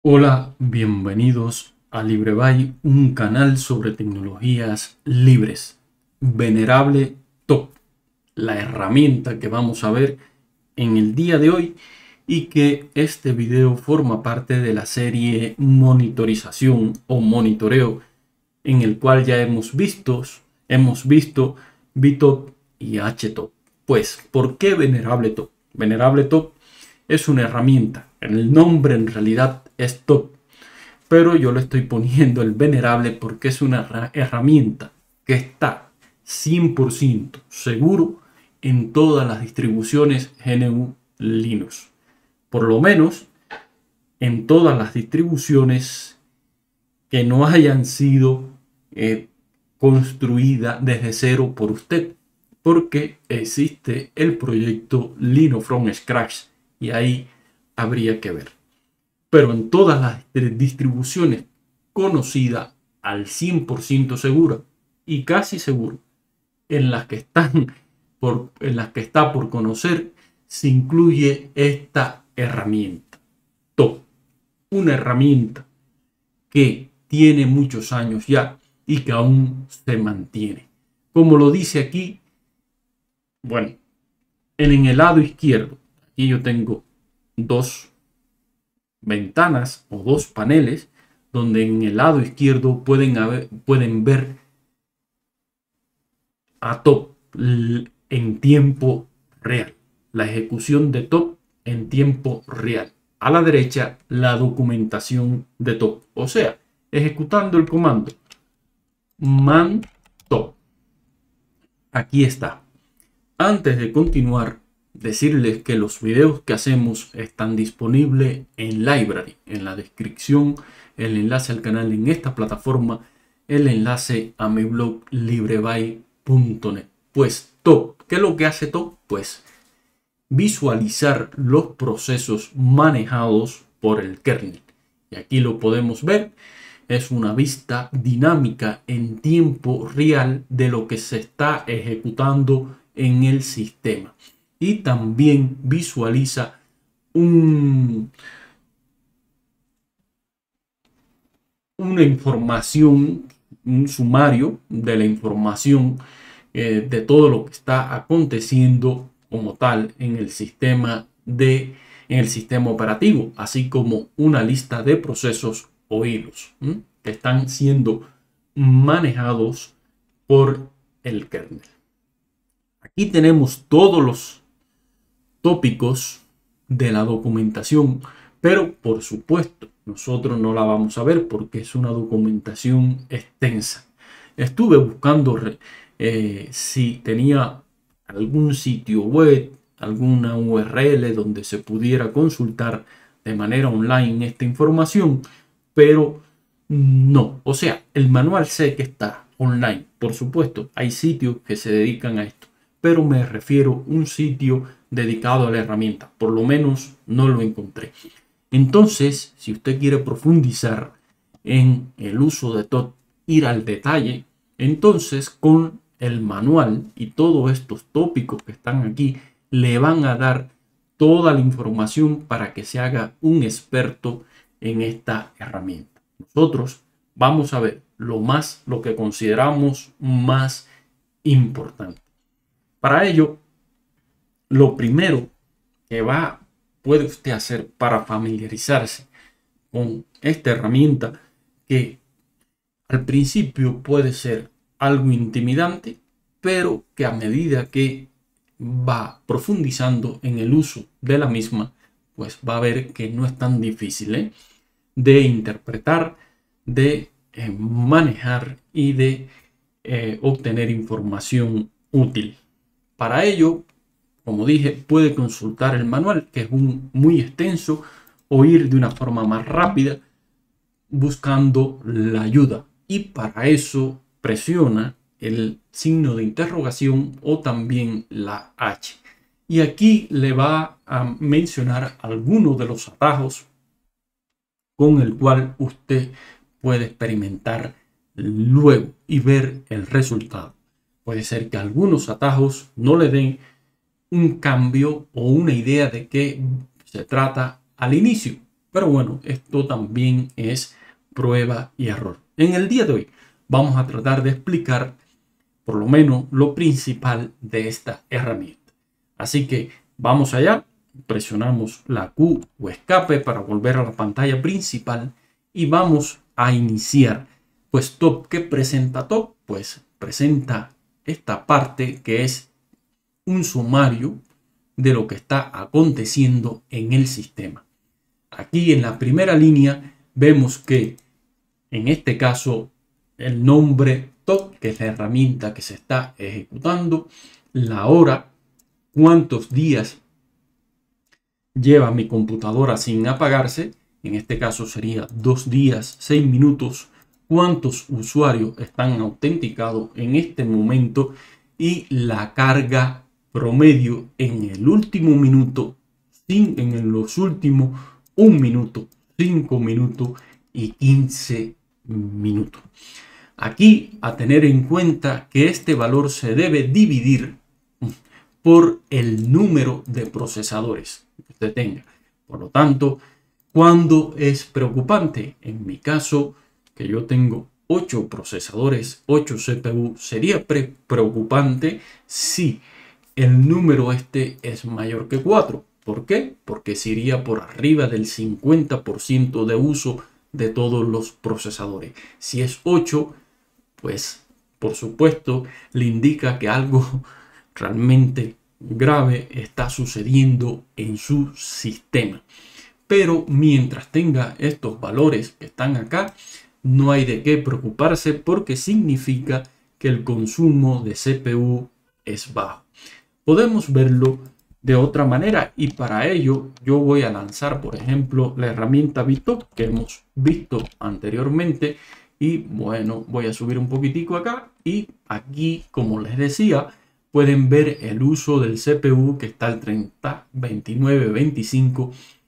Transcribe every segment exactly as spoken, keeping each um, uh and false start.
Hola, bienvenidos a LibreBay, un canal sobre tecnologías libres. Venerable Top, la herramienta que vamos a ver en el día de hoy y que este video forma parte de la serie monitorización o monitoreo en el cual ya hemos visto, hemos visto V top y H top. Pues, ¿por qué Venerable Top? Venerable Top es una herramienta. El nombre en realidad es Top, pero yo le estoy poniendo el venerable porque es una herramienta que está cien por ciento seguro en todas las distribuciones G N U Linux. Por lo menos en todas las distribuciones que no hayan sido eh, construidas desde cero por usted, porque existe el proyecto Linux from Scratch y ahí habría que ver. Pero en todas las distribuciones conocidas al cien por ciento segura y casi seguro en las que están por, en las que está por conocer, se incluye esta herramienta Top, una herramienta que tiene muchos años ya y que aún se mantiene. Como lo dice aquí, bueno, en el lado izquierdo, aquí yo tengo dos ventanas o dos paneles donde en el lado izquierdo pueden, haber, pueden ver a Top en tiempo real, la ejecución de Top en tiempo real. A la derecha, la documentación de Top, o sea, ejecutando el comando man top. Aquí está. Antes de continuar, decirles que los videos que hacemos están disponibles en Library, en la descripción, el enlace al canal en esta plataforma, el enlace a mi blog libreby punto net. Pues Top, ¿qué es lo que hace Top? Pues visualizar los procesos manejados por el kernel. Y aquí lo podemos ver. Es una vista dinámica en tiempo real de lo que se está ejecutando en el sistema. Y también visualiza un, una información, un sumario de la información eh, de todo lo que está aconteciendo como tal en el sistema de en el sistema operativo, así como una lista de procesos o hilos ¿m? que están siendo manejados por el kernel. Aquí tenemos todos los tópicos de la documentación, pero por supuesto nosotros no la vamos a ver porque es una documentación extensa. Estuve buscando eh, si tenía algún sitio web, alguna U R L donde se pudiera consultar de manera online esta información, pero no. O sea, el manual sé que está online, por supuesto, hay sitios que se dedican a esto, pero me refiero a un sitio dedicado a la herramienta, por lo menos no lo encontré. Entonces, si usted quiere profundizar en el uso de Top, ir al detalle, entonces con el manual y todos estos tópicos que están aquí le van a dar toda la información para que se haga un experto en esta herramienta. Nosotros vamos a ver lo más, lo que consideramos más importante. Para ello, lo primero que va, puede usted hacer para familiarizarse con esta herramienta, que al principio puede ser algo intimidante, pero que a medida que va profundizando en el uso de la misma, pues va a ver que no es tan difícil ¿eh? de interpretar, de eh, manejar y de eh, obtener información útil. Para ello, como dije, puede consultar el manual, que es un, muy extenso, o ir de una forma más rápida buscando la ayuda. Y para eso presiona el signo de interrogación o también la H. Y aquí le va a mencionar algunos de los atajos con el cual usted puede experimentar luego y ver el resultado. Puede ser que algunos atajos no le den un cambio o una idea de qué se trata al inicio, Pero bueno, esto también es prueba y error. En el día de hoy vamos a tratar de explicar por lo menos lo principal de esta herramienta. Así que vamos allá, presionamos la Q o escape para volver a la pantalla principal y vamos a iniciar. Pues top, ¿qué presenta top? Pues presenta esta parte que es un sumario de lo que está aconteciendo en el sistema. Aquí en la primera línea vemos que en este caso el nombre top, que es la herramienta que se está ejecutando, la hora, cuántos días lleva mi computadora sin apagarse, en este caso sería dos días, seis minutos, cuántos usuarios están autenticados en este momento y la carga promedio en el último minuto, en los últimos un minuto, cinco minutos y quince minutos. Aquí a tener en cuenta que este valor se debe dividir por el número de procesadores que usted tenga. Por lo tanto, ¿cuándo es preocupante? En mi caso, que yo tengo ocho procesadores, ocho C P U, sería pre preocupante si el número este es mayor que cuatro. ¿Por qué? Porque se iría por arriba del cincuenta por ciento de uso de todos los procesadores. Si es ocho, pues por supuesto le indica que algo realmente grave está sucediendo en su sistema. Pero mientras tenga estos valores que están acá, no hay de qué preocuparse porque significa que el consumo de C P U es bajo. Podemos verlo de otra manera y para ello yo voy a lanzar, por ejemplo, la herramienta VTop que hemos visto anteriormente y bueno, voy a subir un poquitico acá y aquí, como les decía, pueden ver el uso del C P U que está al treinta, veintinueve, veinticinco,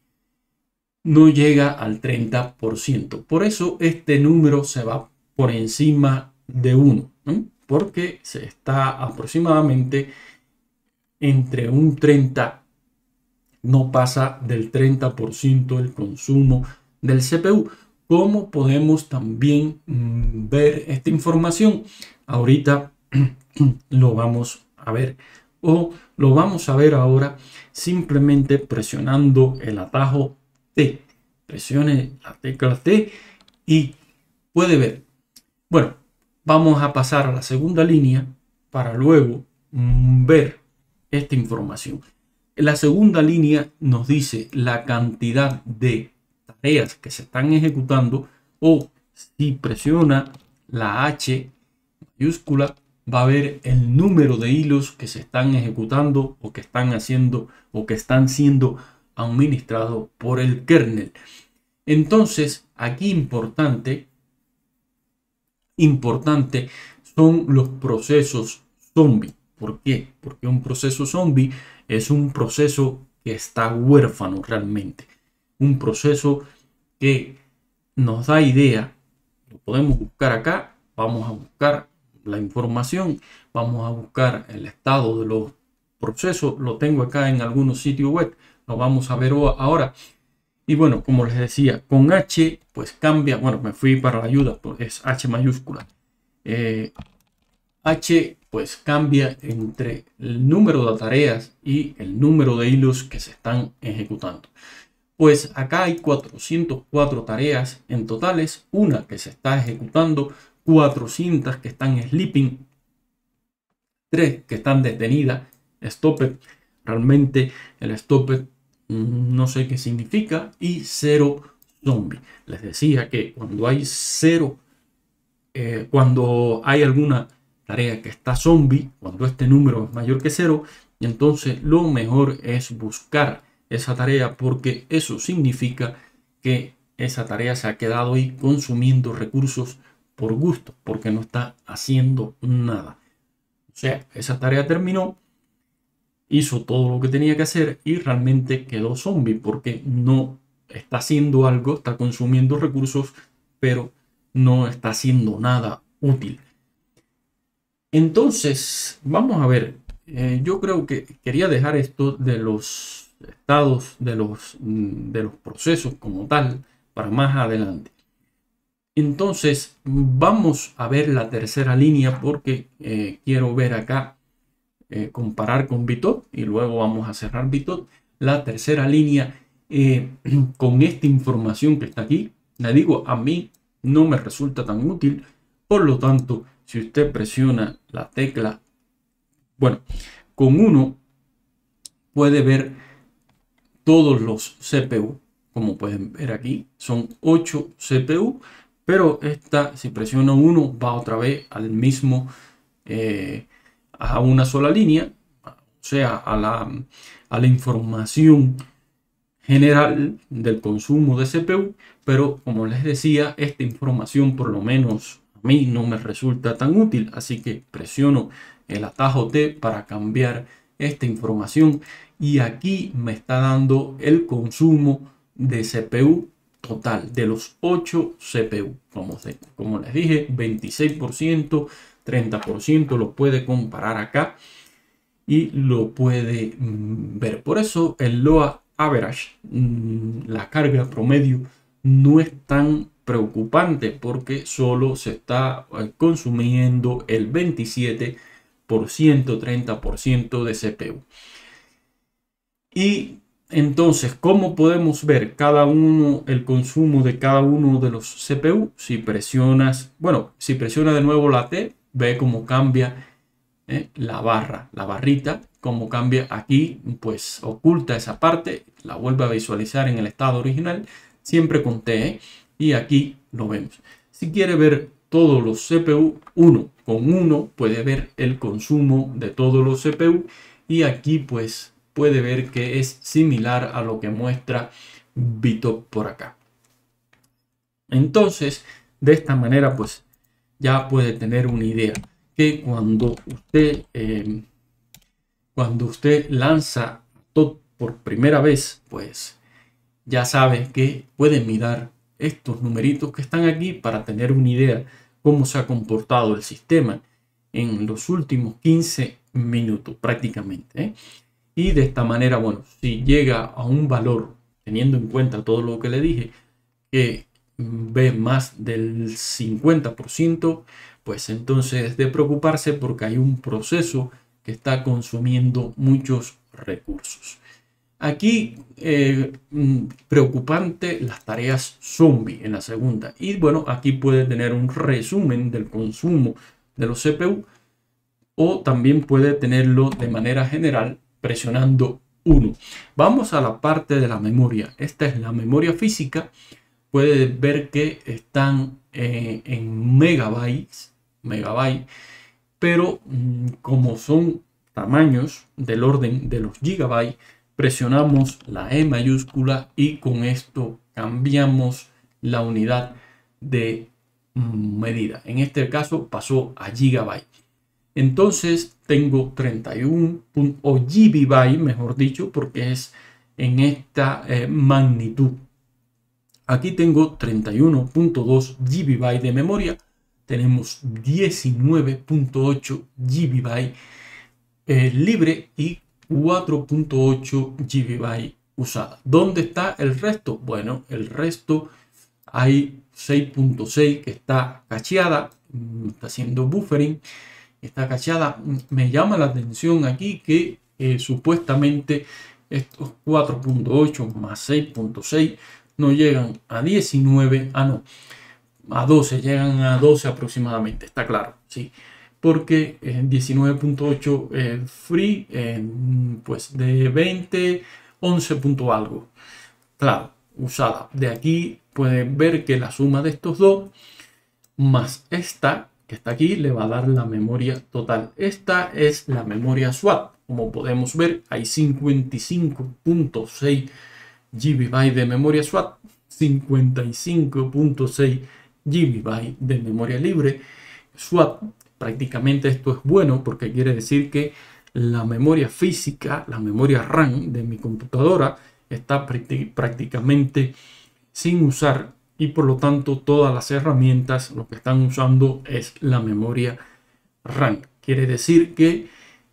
no llega al treinta por ciento. Por eso este número se va por encima de uno, ¿no? Porque se está aproximadamente entre un treinta, no pasa del treinta por ciento el consumo del C P U. ¿Cómo podemos también mmm, ver esta información? Ahorita lo vamos a ver o lo vamos a ver ahora simplemente presionando el atajo T. Presione la tecla T y puede ver. Bueno, vamos a pasar a la segunda línea para luego mmm, ver esta información. La segunda línea nos dice la cantidad de tareas que se están ejecutando o si presiona la H mayúscula va a ver el número de hilos que se están ejecutando o que están haciendo o que están siendo administrados por el kernel. Entonces aquí importante importante son los procesos zombie. ¿Por qué? Porque un proceso zombie es un proceso que está huérfano realmente. Un proceso que nos da idea. Lo podemos buscar acá. Vamos a buscar la información. Vamos a buscar el estado de los procesos. Lo tengo acá en algunos sitios web. Lo vamos a ver ahora. Y bueno, como les decía, con H pues cambia. Bueno, me fui para la ayuda. Pues es H mayúscula. Eh, H pues cambia entre el número de tareas y el número de hilos que se están ejecutando. Pues acá hay cuatrocientas cuatro tareas en totales, una que se está ejecutando, cuatrocientas que están sleeping, tres que están detenidas, stopped, realmente el stopped no sé qué significa, y cero zombie. Les decía que cuando hay cero, eh, cuando hay alguna tarea que está zombie, cuando este número es mayor que cero, entonces lo mejor es buscar esa tarea porque eso significa que esa tarea se ha quedado ahí consumiendo recursos por gusto, porque no está haciendo nada. O sea, esa tarea terminó, hizo todo lo que tenía que hacer y realmente quedó zombie porque no está haciendo algo, está consumiendo recursos, pero no está haciendo nada útil. Entonces, vamos a ver, eh, yo creo que quería dejar esto de los estados de los, de los procesos como tal para más adelante. Entonces vamos a ver la tercera línea porque eh, quiero ver acá, eh, comparar con Bitot y luego vamos a cerrar Bitot. La tercera línea, eh, con esta información que está aquí, le digo, a mí no me resulta tan útil. Por lo tanto, si usted presiona la tecla, bueno, con uno puede ver todos los C P U. Como pueden ver aquí, son ocho C P U, pero esta, si presiono uno, va otra vez al mismo, eh, a una sola línea, o sea, a la, a la información general del consumo de C P U. Pero como les decía, esta información por lo menos a mí no me resulta tan útil, así que presiono el atajo T para cambiar esta información y aquí me está dando el consumo de C P U total de los ocho C P U. Como, se, como les dije, veintiséis por ciento, treinta por ciento, lo puede comparar acá y lo puede mm, ver. Por eso el load average, mmm, la carga promedio, no es tan preocupante porque solo se está consumiendo el veintisiete por ciento, treinta por ciento de C P U. Y entonces, ¿cómo podemos ver cada uno, el consumo de cada uno de los C P U? Si presionas, bueno, si presiona de nuevo la T, ve cómo cambia eh, la barra, la barrita, cómo cambia aquí, pues oculta esa parte, la vuelve a visualizar en el estado original, siempre con T, ¿eh? Y aquí lo vemos. Si quiere ver todos los C P U, uno con uno puede ver el consumo de todos los C P U y aquí pues puede ver que es similar a lo que muestra Bitot por acá. Entonces, de esta manera pues ya puede tener una idea que cuando usted eh, cuando usted lanza Bitot por primera vez, pues ya sabe que puede mirar estos numeritos que están aquí para tener una idea cómo se ha comportado el sistema en los últimos quince minutos prácticamente, ¿eh? Y de esta manera, bueno, si llega a un valor, teniendo en cuenta todo lo que le dije, que ve más del cincuenta por ciento, pues entonces es de preocuparse porque hay un proceso que está consumiendo muchos recursos. Aquí eh, preocupante las tareas zombie en la segunda. Y bueno, aquí puede tener un resumen del consumo de los C P U o también puede tenerlo de manera general presionando uno. Vamos a la parte de la memoria. Esta es la memoria física. Puede ver que están eh, en megabytes, megabytes, pero mmm, como son tamaños del orden de los gigabytes, presionamos la E mayúscula y con esto cambiamos la unidad de medida. En este caso pasó a gigabyte. Entonces tengo treinta y uno o gigabyte, mejor dicho, porque es en esta eh, magnitud. Aquí tengo treinta y uno punto dos gigabytes de memoria. Tenemos diecinueve punto ocho gigabytes eh, libre y cuatro punto ocho gigabytes usada. ¿Dónde está el resto? Bueno, el resto hay seis punto seis que está cacheada, está haciendo buffering, está cacheada. Me llama la atención aquí que eh, supuestamente estos cuatro punto ocho más seis punto seis no llegan a diecinueve, ah no, a doce, llegan a doce aproximadamente, está claro, sí. Porque en diecinueve punto ocho eh, free, eh, pues de veinte, once punto algo. Claro, usada. De aquí pueden ver que la suma de estos dos más esta que está aquí le va a dar la memoria total. Esta es la memoria swap. Como podemos ver, hay cincuenta y cinco punto seis gigabytes de memoria swap, cincuenta y cinco punto seis gigabytes de memoria libre swap. Prácticamente esto es bueno porque quiere decir que la memoria física, la memoria RAM de mi computadora está prácticamente sin usar y por lo tanto todas las herramientas lo que están usando es la memoria RAM. Quiere decir que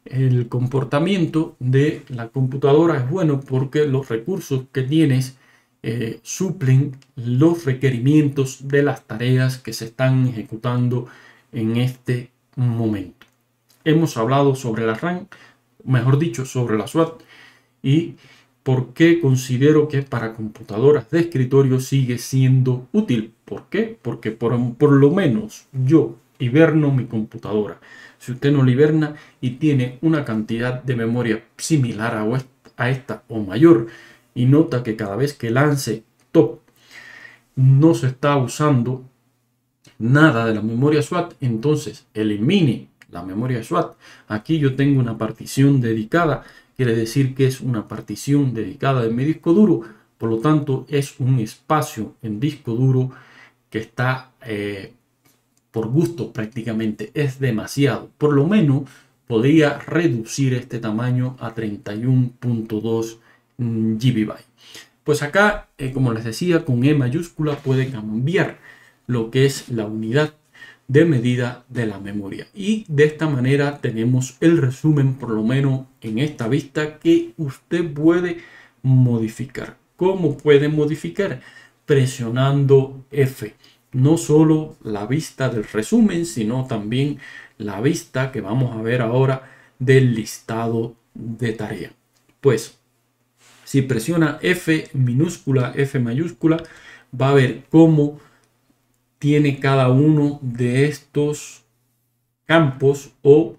el comportamiento de la computadora es bueno porque los recursos que tienes eh, suplen los requerimientos de las tareas que se están ejecutando en este momento. Hemos hablado sobre la RAM, mejor dicho, sobre la SWAT, y por qué considero que para computadoras de escritorio sigue siendo útil. ¿Por qué? Porque por, por lo menos yo hiberno mi computadora. Si usted no la hiberna y tiene una cantidad de memoria similar a, a esta o mayor y nota que cada vez que lance top no se está usando nada de la memoria SWAT, entonces elimine la memoria SWAT. Aquí yo tengo una partición dedicada, quiere decir que es una partición dedicada de mi disco duro, por lo tanto es un espacio en disco duro que está eh, por gusto prácticamente, es demasiado. Por lo menos podría reducir este tamaño a treinta y uno punto dos gigabytes. Pues acá, eh, como les decía, con E mayúscula puede cambiar lo que es la unidad de medida de la memoria, y de esta manera tenemos el resumen, por lo menos en esta vista, que usted puede modificar. ¿Cómo puede modificar? Presionando F. No solo la vista del resumen, sino también la vista que vamos a ver ahora del listado de tarea. Pues si presiona F minúscula, F mayúscula, va a ver cómo tiene cada uno de estos campos o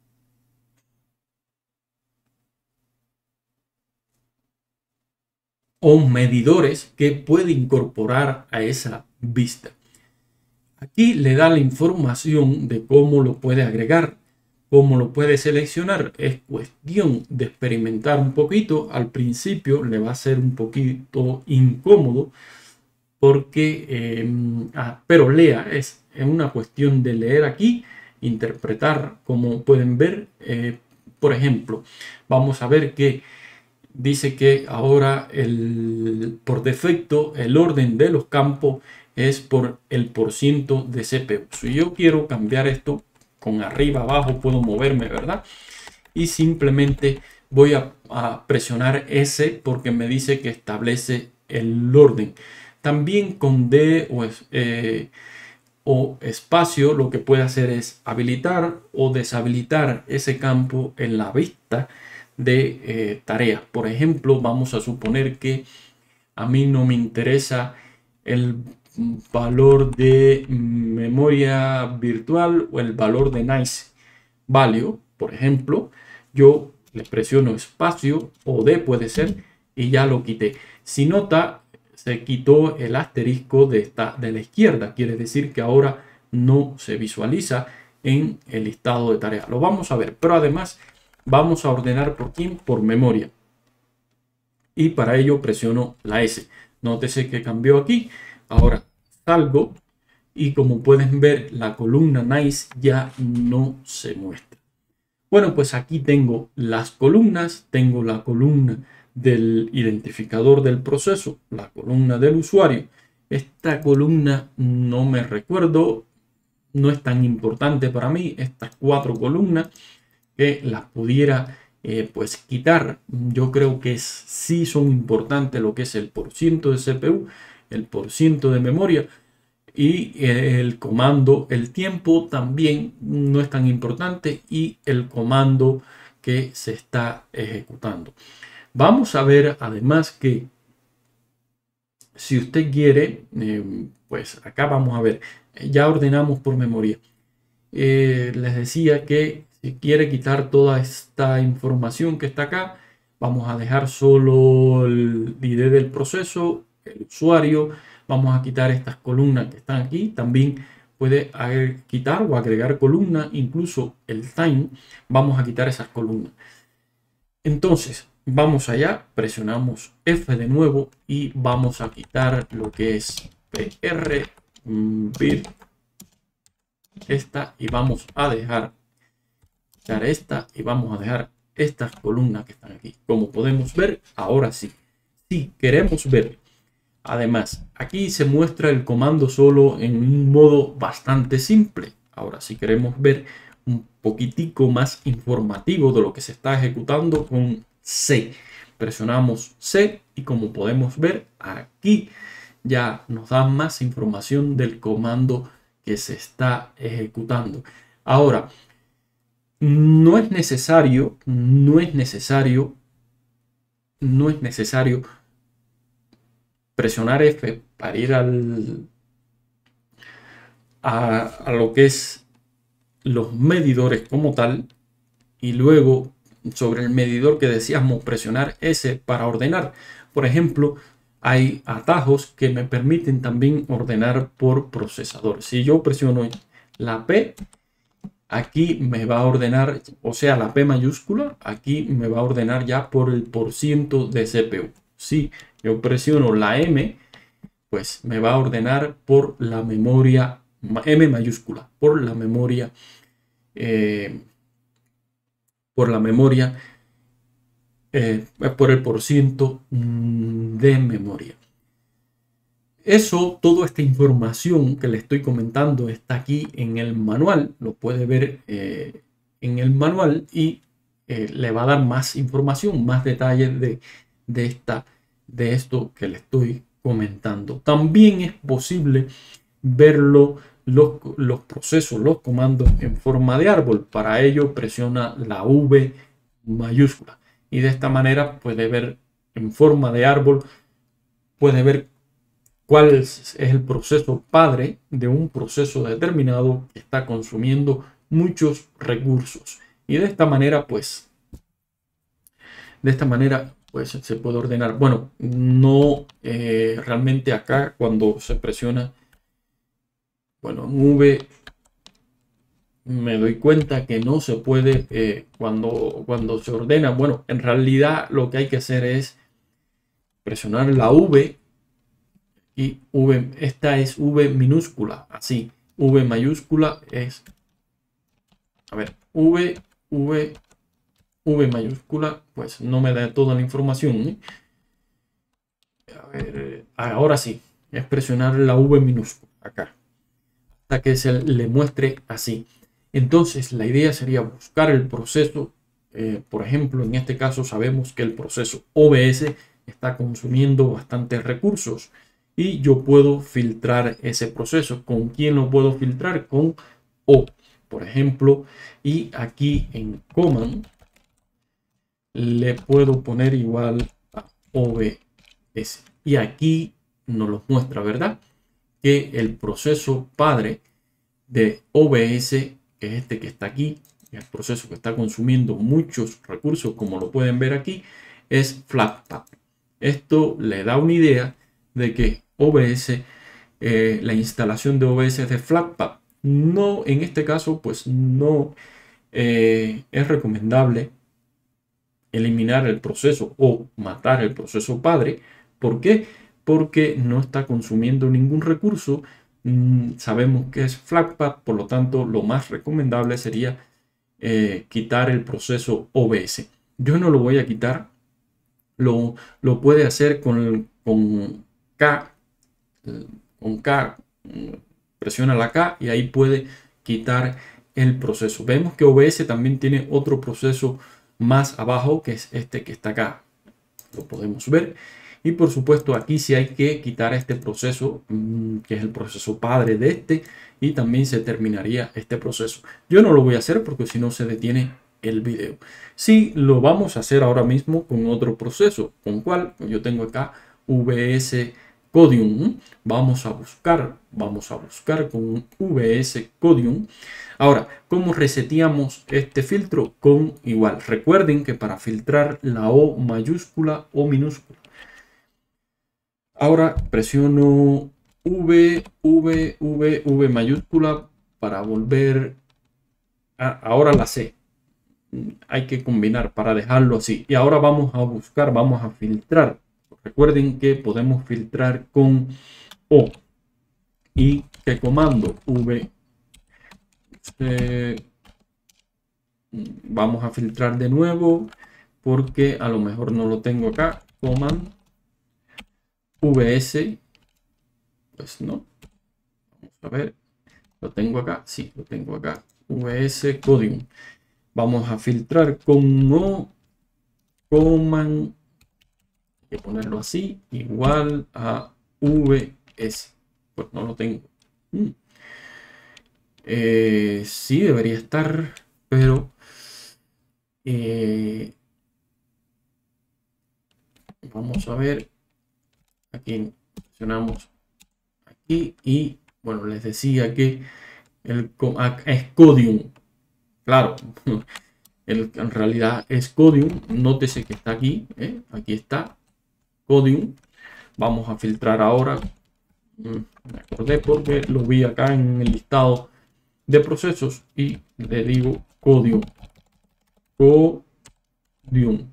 o medidores que puede incorporar a esa vista. Aquí le da la información de cómo lo puede agregar, cómo lo puede seleccionar. Es cuestión de experimentar un poquito. Al principio le va a ser un poquito incómodo porque, eh, ah, pero lea, es, es una cuestión de leer aquí, interpretar. Como pueden ver, eh, por ejemplo, vamos a ver que dice que ahora el, por defecto el orden de los campos es por el porciento de C P U. Si yo quiero cambiar esto, con arriba abajo puedo moverme, ¿verdad? Y simplemente voy a, a presionar S porque me dice que establece el orden. También con D o, eh, o espacio lo que puede hacer es habilitar o deshabilitar ese campo en la vista de eh, tareas. Por ejemplo, vamos a suponer que a mí no me interesa el valor de memoria virtual o el valor de nice value. Por ejemplo, yo le presiono espacio o D puede ser y ya lo quité. Si nota, se quitó el asterisco de, esta, de la izquierda. Quiere decir que ahora no se visualiza en el listado de tareas. Lo vamos a ver, pero además vamos a ordenar por quién, por memoria. Y para ello presiono la S. Nótese que cambió aquí. Ahora salgo y como pueden ver, la columna nice ya no se muestra. Bueno, pues aquí tengo las columnas. Tengo la columna del identificador del proceso, la columna del usuario. Esta columna no me recuerdo, no es tan importante para mí. Estas cuatro columnas que las pudiera eh, pues quitar. Yo creo que es, sí son importantes lo que es el porciento de C P U, el porciento de memoria y el comando, el tiempo también no es tan importante, y el comando que se está ejecutando. Vamos a ver además que si usted quiere, eh, pues acá vamos a ver, ya ordenamos por memoria. Eh, les decía que si quiere quitar toda esta información que está acá, vamos a dejar solo el I D del proceso, el usuario. Vamos a quitar estas columnas que están aquí. También puede quitar o agregar columnas, incluso el time. Vamos a quitar esas columnas. Entonces, vamos allá, presionamos F de nuevo y vamos a quitar lo que es P R, bit, esta, y vamos a dejar quitar esta y vamos a dejar estas columnas que están aquí. Como podemos ver, ahora sí, si queremos ver, además, aquí se muestra el comando solo en un modo bastante simple. Ahora, si queremos ver un poquitico más informativo de lo que se está ejecutando con C. Presionamos C y como podemos ver aquí ya nos da más información del comando que se está ejecutando. Ahora, no es necesario, no es necesario, no es necesario presionar F para ir al, a, a lo que es los medidores como tal, y luego sobre el medidor que decíamos presionar S para ordenar. Por ejemplo, hay atajos que me permiten también ordenar por procesador. Si yo presiono la P, aquí me va a ordenar, o sea, la P mayúscula, aquí me va a ordenar ya por el porciento de C P U. Si yo presiono la M, pues me va a ordenar por la memoria, M mayúscula, por la memoria, eh, por la memoria, eh, por el porciento de memoria. Eso, toda esta información que le estoy comentando está aquí en el manual, lo puede ver eh, en el manual y eh, le va a dar más información, más detalles de, de, esta, de esto que le estoy comentando. También es posible verlo, los, los procesos, los comandos en forma de árbol. Para ello presiona la V mayúscula y de esta manera puede ver en forma de árbol, puede ver cuál es el proceso padre de un proceso determinado que está consumiendo muchos recursos. Y de esta manera, pues, de esta manera, pues, se puede ordenar. Bueno, no eh, realmente acá cuando se presiona, bueno, en V me doy cuenta que no se puede eh, cuando, cuando se ordena. Bueno, en realidad lo que hay que hacer es presionar la V y V, esta es V minúscula, así, V mayúscula es, a ver, V, V, V mayúscula, pues no me da toda la información, ¿eh? A ver, ahora sí, es presionar la V minúscula, acá, hasta que se le muestre así. Entonces, la idea sería buscar el proceso, eh, por ejemplo, en este caso sabemos que el proceso O B S está consumiendo bastantes recursos. Y yo puedo filtrar ese proceso. ¿Con quién lo puedo filtrar? Con O, por ejemplo. Y aquí en Command le puedo poner igual a O B S. Y aquí nos lo muestra, ¿verdad? Que el proceso padre de O B S, que es este que está aquí, el proceso que está consumiendo muchos recursos, como lo pueden ver aquí, es Flatpak. Esto le da una idea de que O B S, eh, la instalación de O B S de Flatpak, no, en este caso, pues no eh, es recomendable eliminar el proceso o matar el proceso padre. ¿Por qué? Porque no está consumiendo ningún recurso. Mm, sabemos que es Flatpak, por lo tanto, lo más recomendable sería eh, quitar el proceso O B S. Yo no lo voy a quitar, lo, lo puede hacer con, con K. Con K, presiona la K y ahí puede quitar el proceso. Vemos que O B S también tiene otro proceso más abajo, que es este que está acá. Lo podemos ver. Y por supuesto aquí sí hay que quitar este proceso, que es el proceso padre de este, y también se terminaría este proceso. Yo no lo voy a hacer porque si no se detiene el video. Sí, lo vamos a hacer ahora mismo con otro proceso. ¿Con cuál? Yo tengo acá V S Codium. Vamos a buscar, vamos a buscar con V S Codium. Ahora, ¿cómo reseteamos este filtro? Con igual. Recuerden que para filtrar la O mayúscula o minúscula. Ahora presiono V, V, V, V mayúscula para volver a, ahora la C. Hay que combinar para dejarlo así. Y ahora vamos a buscar, vamos a filtrar. Recuerden que podemos filtrar con O. ¿Y qué comando? V. Eh, vamos a filtrar de nuevo porque a lo mejor no lo tengo acá. Command V S. Pues no. Vamos a ver. ¿Lo tengo acá? Sí, lo tengo acá. vs Codium. Vamos a filtrar con O, command, hay que ponerlo así, igual a vs. Pues no lo tengo. Mm. Eh, sí, debería estar, pero eh, vamos a ver. Aquí presionamos aquí y bueno, les decía que el es Codium. Claro, el, en realidad es Codium. Nótese que está aquí, ¿eh? Aquí está Codium. Vamos a filtrar ahora. Me acordé porque lo vi acá en el listado de procesos y le digo Codium. Codium.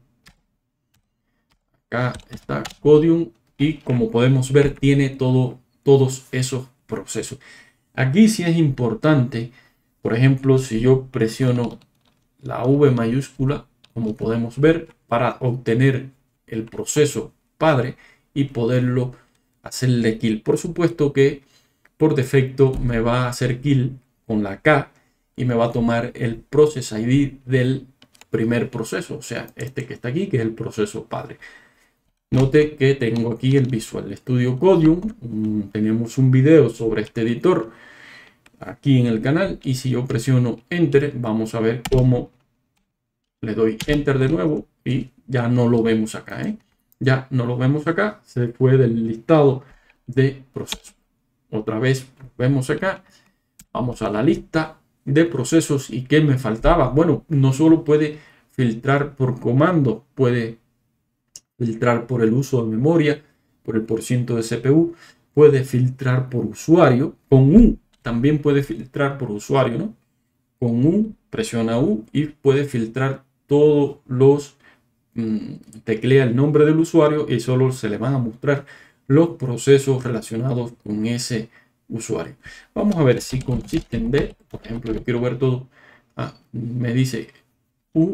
Acá está Codium y como podemos ver tiene todo, todos esos procesos. Aquí sí es importante, por ejemplo, si yo presiono la V mayúscula, como podemos ver, para obtener el proceso padre y poderlo hacerle kill. Por supuesto que por defecto me va a hacer kill con la K y me va a tomar el process I D del primer proceso, o sea, este que está aquí, que es el proceso padre. Note que tengo aquí el Visual Studio Codium. Tenemos un video sobre este editor aquí en el canal y si yo presiono Enter vamos a ver cómo le doy Enter de nuevo y ya no lo vemos acá, ¿eh? Ya no lo vemos acá, se fue del listado de procesos. Otra vez vemos acá, vamos a la lista de procesos y ¿qué me faltaba? Bueno, no solo puede filtrar por comando, puede filtrar por el uso de memoria, por el porciento de C P U, puede filtrar por usuario, con U también puede filtrar por usuario, ¿no? Con U, presiona U y puede filtrar todos los, mmm, teclea el nombre del usuario y solo se le van a mostrar los procesos relacionados con ese usuario. Vamos a ver si con systemd, por ejemplo, yo quiero ver todo. Ah, me dice U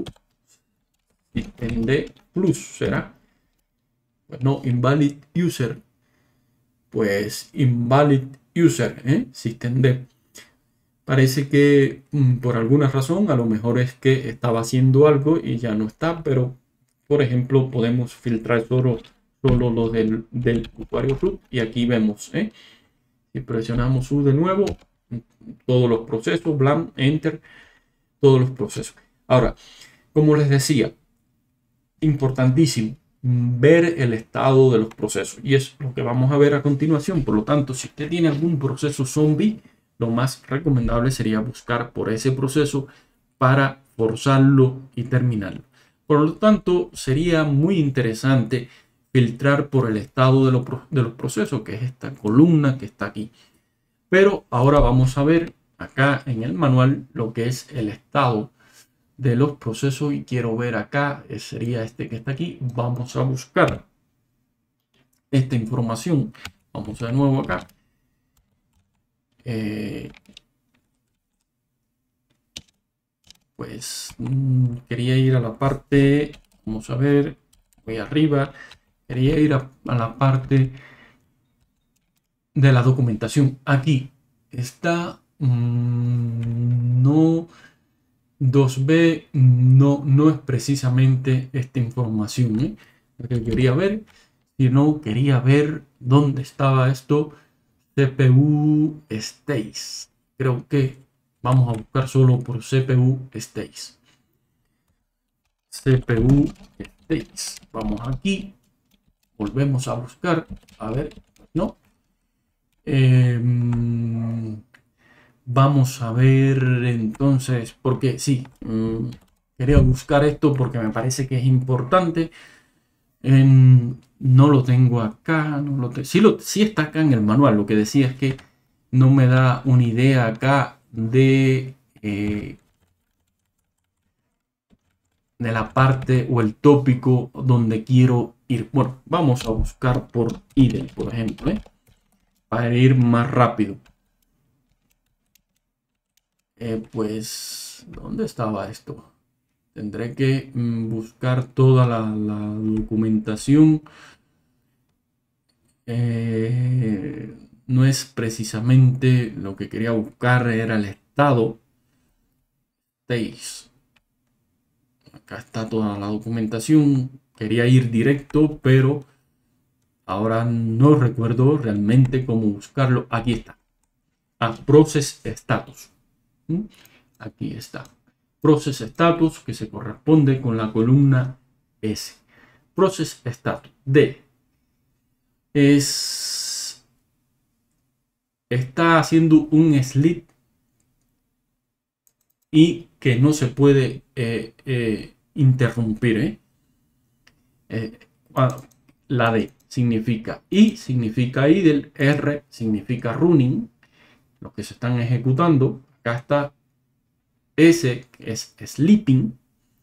systemd plus, ¿será? Pues no, invalid user. Pues invalid user, ¿eh? systemd. Parece que mmm, por alguna razón, a lo mejor es que estaba haciendo algo y ya no está, pero por ejemplo podemos filtrar solo, solo lo del, del usuario root y aquí vemos, ¿eh? Si presionamos U de nuevo, todos los procesos, blam, enter, todos los procesos. Ahora, como les decía, importantísimo ver el estado de los procesos y es lo que vamos a ver a continuación. Por lo tanto, si usted tiene algún proceso zombie, lo más recomendable sería buscar por ese proceso para forzarlo y terminarlo. Por lo tanto, sería muy interesante filtrar por el estado de, lo, de los procesos, que es esta columna que está aquí. Pero ahora vamos a ver acá en el manual lo que es el estado de los procesos y quiero ver acá, sería este que está aquí. Vamos a buscar esta información. Vamos de nuevo acá. Eh, pues mmm, quería ir a la parte, vamos a ver, voy arriba, quería ir a, a la parte de la documentación. Aquí está, mmm, no, dos B, no, no es precisamente esta información, ¿eh? Lo que quería ver, sino quería ver dónde estaba esto, C P U States. Creo que vamos a buscar solo por C P U States. C P U States. Vamos aquí. Volvemos a buscar. A ver, no. Eh, vamos a ver entonces, porque sí, mmm, quería buscar esto porque me parece que es importante. En, no lo tengo acá, no lo te, sí, lo, sí está acá en el manual. Lo que decía es que no me da una idea acá de, eh, de la parte o el tópico donde quiero ir. Bueno, vamos a buscar por I D E, por ejemplo, ¿eh? Para ir más rápido. Eh, pues, ¿dónde estaba esto? Tendré que mm, buscar toda la, la documentación. Eh, no es precisamente lo que quería buscar, era el estado seis. Acá está toda la documentación. Quería ir directo, pero ahora no recuerdo realmente cómo buscarlo. Aquí está. A Process Status. ¿Mm? Aquí está. Process Status, que se corresponde con la columna S. Process Status. D. Es... Está haciendo un sleep y que no se puede eh, eh, interrumpir. ¿eh? Eh, la D significa I, significa idle, R significa running, los que se están ejecutando. Acá está S, que es sleeping.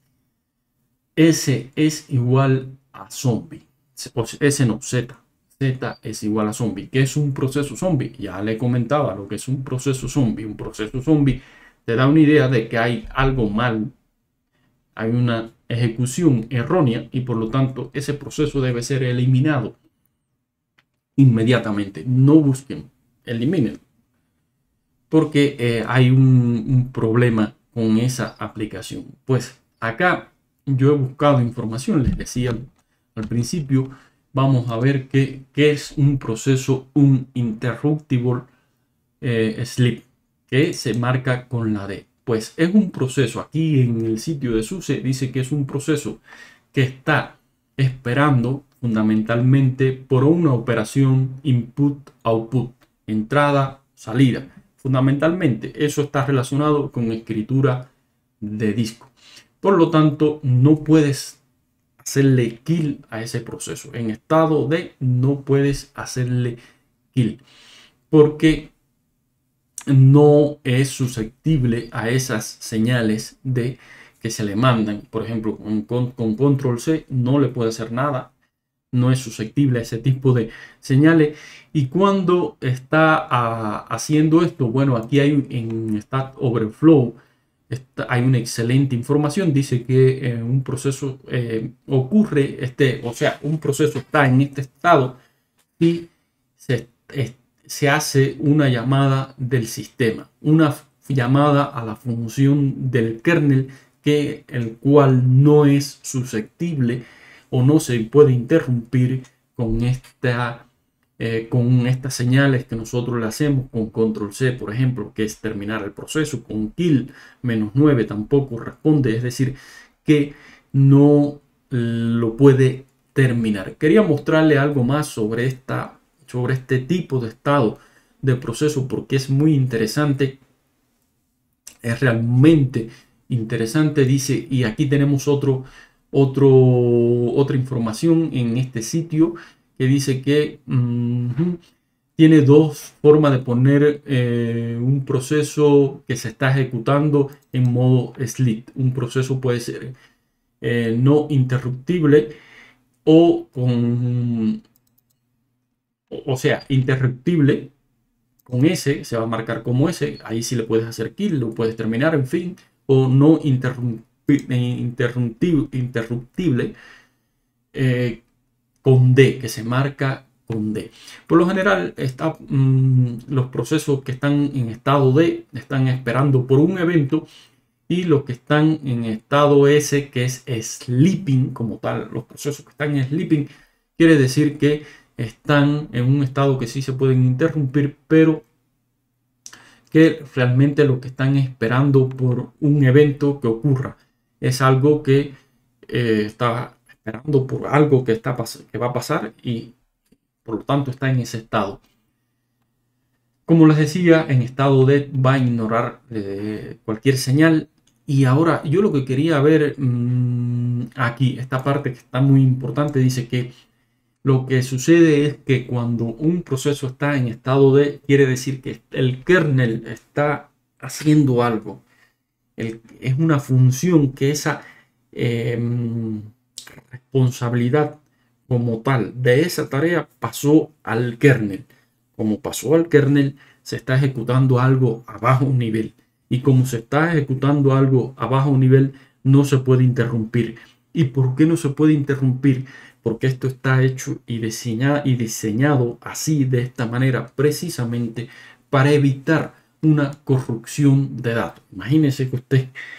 S es igual a zombie. S no, Z. Z es igual a zombie. ¿Qué es un proceso zombie? Ya le comentaba lo que es un proceso zombie. Un proceso zombie te da una idea de que hay algo mal, hay una ejecución errónea y por lo tanto ese proceso debe ser eliminado inmediatamente. No busquen, eliminen, porque eh, hay un, un problema con esa aplicación. Pues acá yo he buscado información, les decía al principio. Vamos a ver qué, qué es un proceso, un interruptible eh, sleep, que se marca con la D. Pues es un proceso, aquí en el sitio de SUSE dice que es un proceso que está esperando fundamentalmente por una operación input-output, entrada, salida. Fundamentalmente eso está relacionado con escritura de disco. Por lo tanto, no puedes hacerle kill a ese proceso. En estado D no puedes hacerle kill porque no es susceptible a esas señales de que se le mandan. Por ejemplo, con, con, con control C no le puede hacer nada, no es susceptible a ese tipo de señales. Y cuando está a, haciendo esto, bueno, aquí hay en Stack Overflow está, hay una excelente información. Dice que eh, un proceso eh, ocurre, este, o sea, un proceso está en este estado y se está se hace una llamada del sistema, una llamada a la función del kernel, que el cual no es susceptible o no se puede interrumpir con esta eh, con estas señales que nosotros le hacemos con control C, por ejemplo, que es terminar el proceso. Con kill menos nueve tampoco responde, es decir, que no lo puede terminar. Quería mostrarle algo más sobre esta sobre este tipo de estado de proceso porque es muy interesante, es realmente interesante. Dice, y aquí tenemos otro, otro, otra información en este sitio que dice que mm, tiene dos formas de poner eh, un proceso que se está ejecutando en modo sleep. Un proceso puede ser eh, no interruptible o con o sea, interruptible con S, se va a marcar como S, ahí sí le puedes hacer kill, lo puedes terminar, en fin, o no interruptible, interruptible eh, con D, que se marca con D. Por lo general, está, mmm, los procesos que están en estado D están esperando por un evento, y los que están en estado S, que es sleeping como tal, los procesos que están en sleeping, quiere decir que están en un estado que sí se pueden interrumpir, pero que realmente lo que están esperando por un evento que ocurra es algo que eh, está esperando por algo que, está, que va a pasar y por lo tanto está en ese estado. Como les decía, en estado D va a ignorar eh, cualquier señal. Y ahora yo lo que quería ver mmm, aquí, esta parte que está muy importante, dice que lo que sucede es que cuando un proceso está en estado D, quiere decir que el kernel está haciendo algo. El, es una función que esa eh, responsabilidad como tal de esa tarea pasó al kernel. Como pasó al kernel, se está ejecutando algo a bajo nivel. Y como se está ejecutando algo a bajo nivel, no se puede interrumpir. ¿Y por qué no se puede interrumpir? Porque esto está hecho y diseñado, y diseñado así, de esta manera, precisamente para evitar una corrupción de datos. Imagínense que usted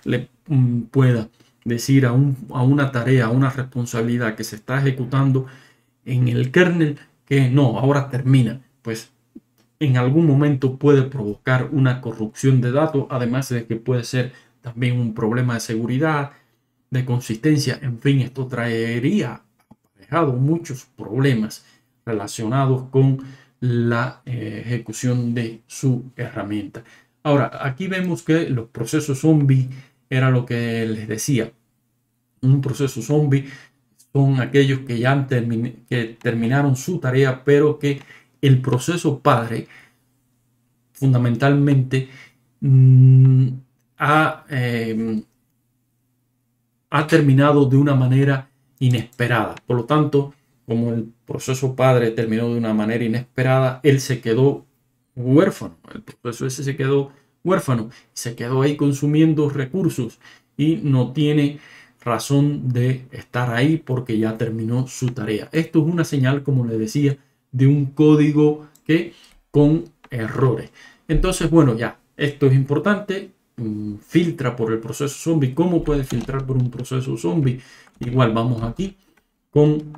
le mm, pueda decir a, un, a una tarea, a una responsabilidad que se está ejecutando en el kernel que no, ahora termina, pues en algún momento puede provocar una corrupción de datos, además de que puede ser también un problema de seguridad, de consistencia, en fin, esto traería aparejado muchos problemas relacionados con la eh, ejecución de su herramienta. Ahora, aquí vemos que los procesos zombie era lo que les decía. Un proceso zombie son aquellos que ya han termin que terminaron su tarea, pero que el proceso padre fundamentalmente mmm, ha, eh, ha terminado de una manera inesperada. Por lo tanto, como el proceso padre terminó de una manera inesperada, él se quedó huérfano. El proceso ese se quedó huérfano, se quedó ahí consumiendo recursos y no tiene razón de estar ahí porque ya terminó su tarea. Esto es una señal, como les decía, de un código que con errores. Entonces, bueno, ya, esto es importante. Filtra por el proceso zombie. ¿Cómo puede filtrar por un proceso zombie? Igual vamos aquí con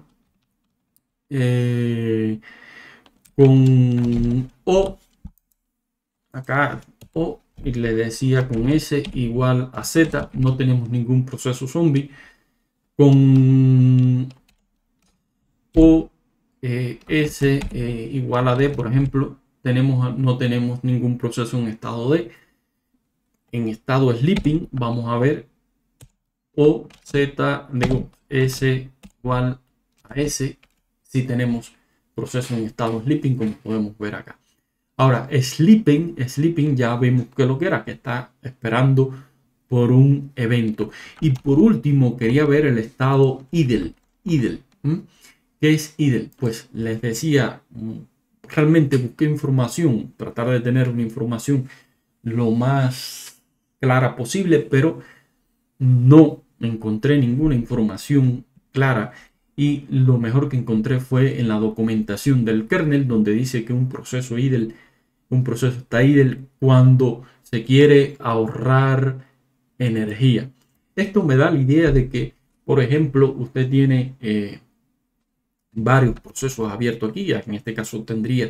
eh, con O acá O y le decía con S igual a Z. No tenemos ningún proceso zombie. Con O eh, S eh, igual a D, por ejemplo, tenemos no tenemos ningún proceso en estado D. En estado sleeping vamos a ver O, Z, digo, S igual a S, si tenemos proceso en estado sleeping, como podemos ver acá. Ahora, sleeping, sleeping ya vemos que lo que era, que está esperando por un evento. Y por último, quería ver el estado idle. Idle. ¿Mm? ¿Qué es idle? Pues les decía, realmente busqué información, tratar de tener una información lo más clara posible, pero no encontré ninguna información clara, y lo mejor que encontré fue en la documentación del kernel, donde dice que un proceso idle, un proceso está idle cuando se quiere ahorrar energía. Esto me da la idea de que, por ejemplo, usted tiene eh, varios procesos abiertos aquí. En este caso tendría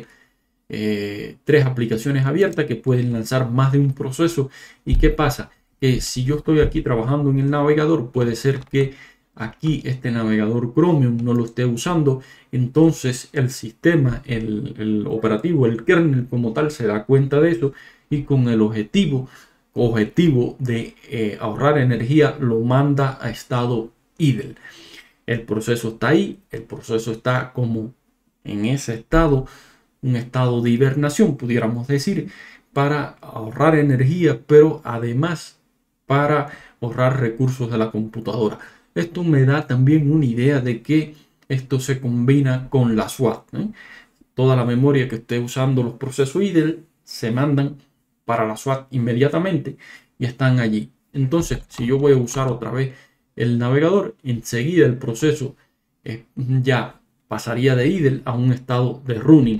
eh, tres aplicaciones abiertas que pueden lanzar más de un proceso. ¿Y qué pasa? Que si yo estoy aquí trabajando en el navegador, puede ser que aquí este navegador Chromium no lo esté usando, entonces el sistema, el, el operativo, el kernel como tal se da cuenta de eso, y con el objetivo, objetivo de eh, ahorrar energía lo manda a estado idle. El proceso está ahí, el proceso está como en ese estado, un estado de hibernación, pudiéramos decir, para ahorrar energía, pero además para ahorrar recursos de la computadora. Esto me da también una idea de que esto se combina con la SWAT, ¿eh? Toda la memoria que esté usando los procesos idle se mandan para la SWAT inmediatamente y están allí. Entonces, si yo voy a usar otra vez el navegador, enseguida el proceso eh, ya pasaría de idle a un estado de running.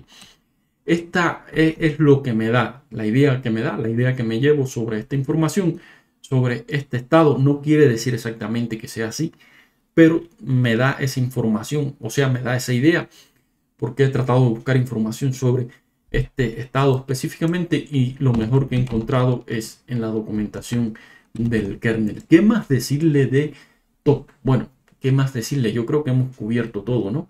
Esta es, es lo que me da, la idea que me da, la idea que me llevo sobre esta información, sobre este estado. No quiere decir exactamente que sea así, pero me da esa información, o sea, me da esa idea, porque he tratado de buscar información sobre este estado específicamente, y lo mejor que he encontrado es en la documentación del kernel. ¿Qué más decirle de top? Bueno, ¿qué más decirle? Yo creo que hemos cubierto todo, ¿no?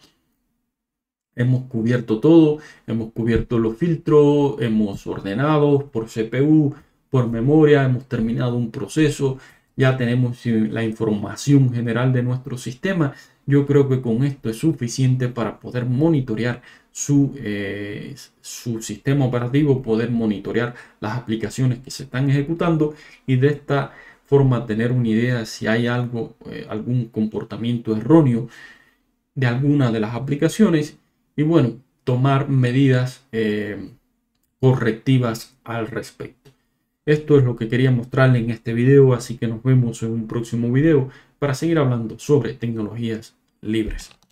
Hemos cubierto todo, hemos cubierto los filtros, hemos ordenado por C P U, por memoria, hemos terminado un proceso, ya tenemos la información general de nuestro sistema. Yo creo que con esto es suficiente para poder monitorear su, eh, su sistema operativo, poder monitorear las aplicaciones que se están ejecutando, y de esta forma tener una idea si hay algo, eh, algún comportamiento erróneo de alguna de las aplicaciones, y bueno, tomar medidas eh, correctivas al respecto. Esto es lo que quería mostrarle en este video, así que nos vemos en un próximo video para seguir hablando sobre tecnologías libres.